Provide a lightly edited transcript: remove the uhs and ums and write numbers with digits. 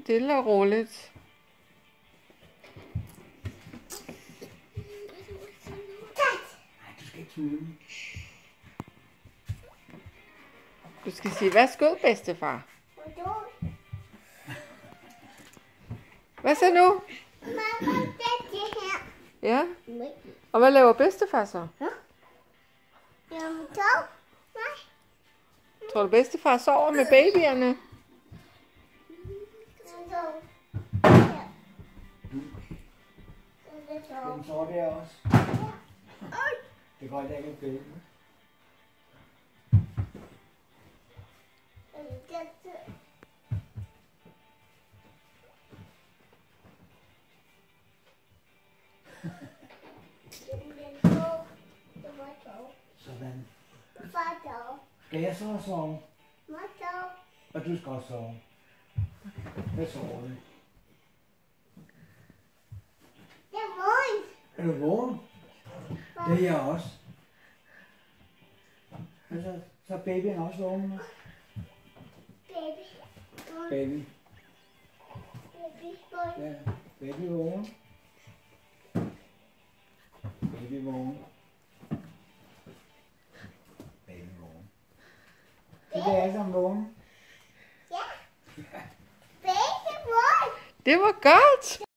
Stille og roligt. Nej, du skal ikke smide. Du skal sige, værsgo, bedstefar. Hvad så nu? Ja. Og hvad laver bedstefar så? Tror du, bedstefar sover med babyerne? Den sover der også. Det går ikke en baby. Sådan. Skal jeg så sove? Og du skal også sove. Hvad sover du? Er du vågen? Det er jeg også. Altså, så er babyen også vågen nu. Baby. Ja, baby vågen. Baby vågen. Baby vågen. Så det er alle sammen vågen. Det var godt.